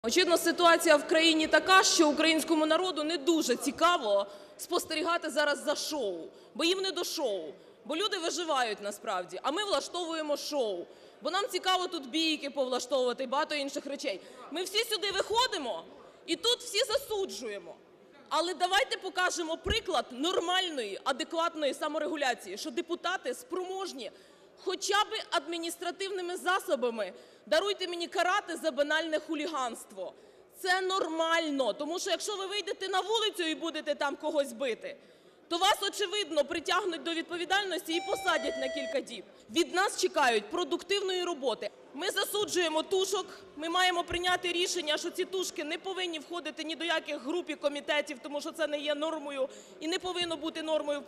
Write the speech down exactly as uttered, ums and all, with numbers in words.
Очевидно, ситуація в країні така, що українському народу не дуже цікаво спостерігати зараз за шоу, бо їм не до шоу, бо люди виживають насправді, а ми влаштовуємо шоу, бо нам цікаво тут бійки повлаштовувати і багато інших речей. Ми всі сюди виходимо і тут всі засуджуємо. Але давайте покажемо приклад нормальної, адекватної саморегуляції, що депутати спроможні хоча б адміністративними засобами, даруйте мені, карати за банальне хуліганство. Це нормально, тому що якщо ви вийдете на вулицю і будете там когось бити, то вас, очевидно, притягнуть до відповідальності і посадять на кілька діб. Від нас чекають продуктивної роботи. Ми засуджуємо тушок, ми маємо прийняти рішення, що ці тушки не повинні входити ні до яких груп і комітетів, тому що це не є нормою і не повинно бути нормою.